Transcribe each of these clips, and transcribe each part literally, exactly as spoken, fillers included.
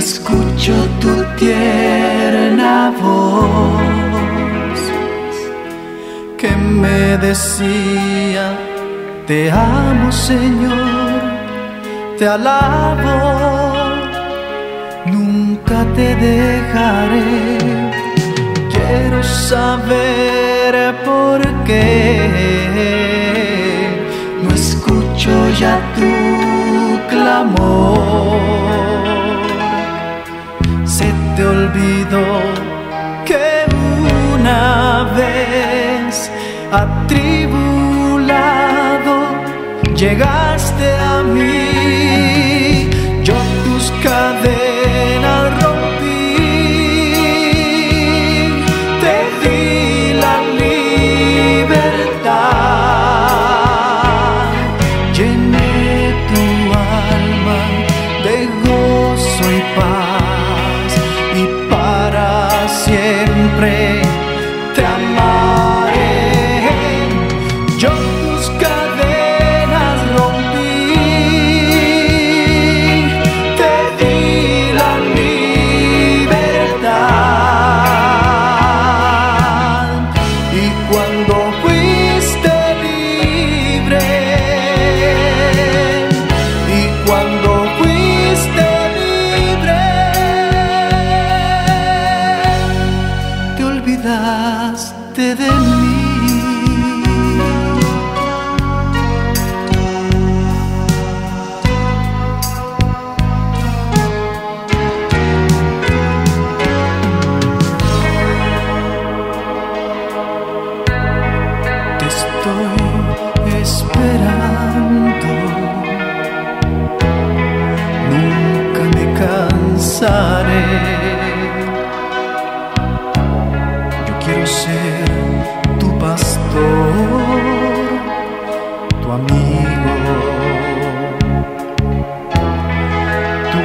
escucho tu tierna voz que me decía: te amo, Señor, te alabo, nunca te dejaré. Quiero saber por qué no escucho ya tu clamor. Se te olvidó que una vez atribulado llegaste a mí. Yo tus cadenas rompí, te di la libertad, llené tu alma de gozo y paz, y para siempre te amaré. Yo tus cadenas rompí, te di la libertad, y cuando fuiste libre, y cuando fuiste libre, te olvidaste de mí. Te estoy esperando, nunca me cansaré. Yo quiero ser tu pastor, tu amigo, tu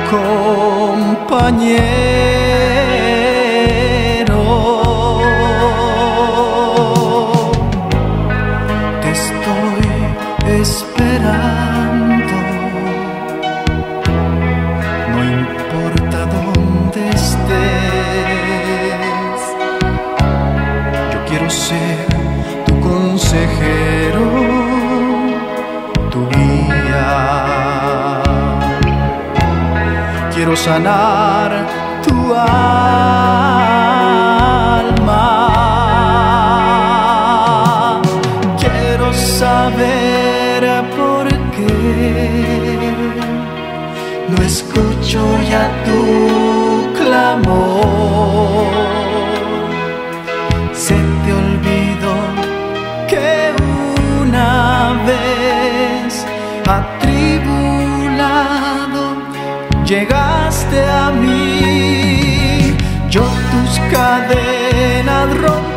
compañero. Te estoy esperando, no importa dónde estés. Yo quiero ser tu consejero, tu guía. Quiero sanar tu alma. Quiero saber por qué no escucho ya tu clamor. Se te olvidó que una vez atribulado llegaste a mí. Yo tus cadenas rompí,